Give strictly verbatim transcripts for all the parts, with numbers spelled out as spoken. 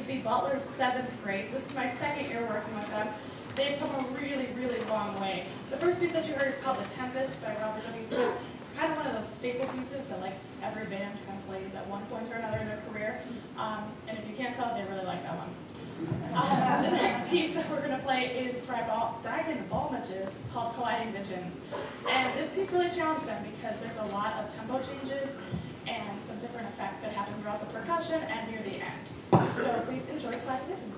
is the Butler seventh grades. This is my second year working with them. They've come a really, really long way. The first piece that you heard is called The Tempest by Robert W. Smith. It's kind of one of those staple pieces that like every band kind of plays at one point or another in their career. Um, and if you can't tell, they really like that one. Uh, the next piece that we're going to play is Brian Balmage's called Colliding Visions. And this piece really challenged them because there's a lot of tempo changes and some different effects that happen throughout the percussion and near the end. So please enjoy Colliding Visions.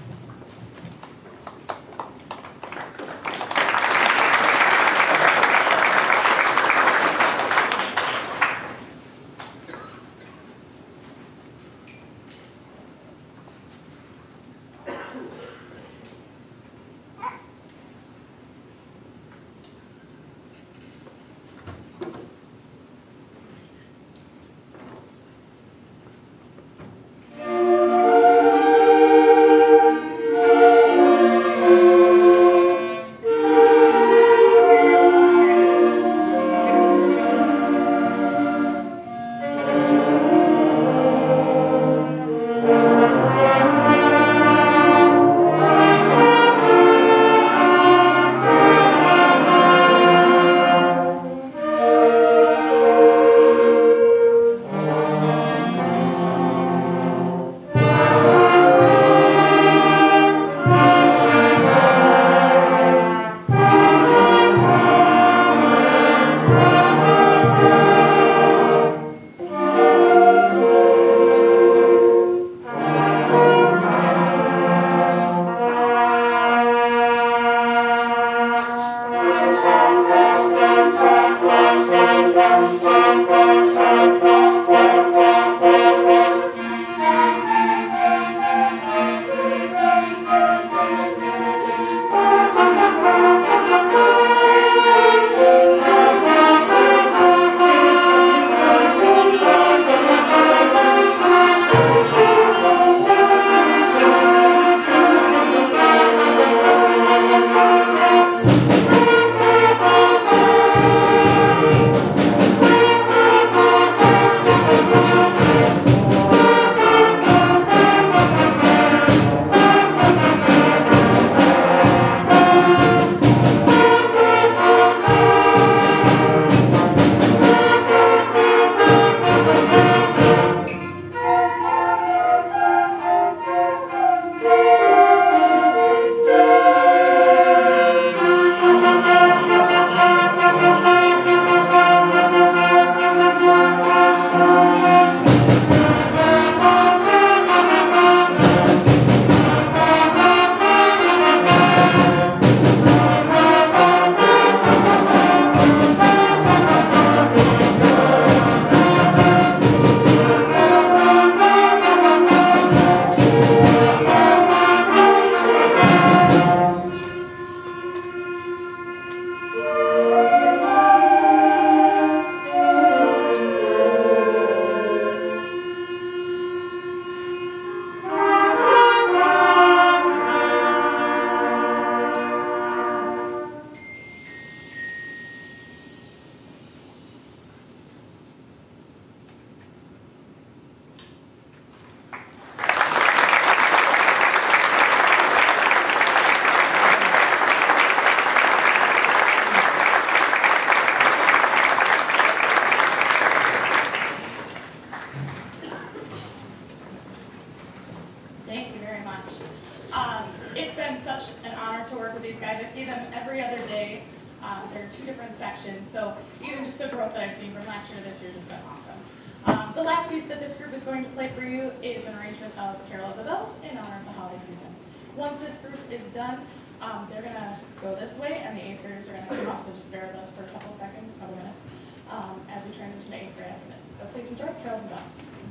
So even just the growth that I've seen from last year to this year has been awesome. Um, the last piece that this group is going to play for you is an arrangement of Carol of the Bells in honor of the holiday season. Once this group is done, um, they're going to go this way, and the eighth graders are going to come up, so just bear with us for a couple seconds, couple minutes, um, as we transition to eighth grade after this. But please enjoy Carol of the Bells.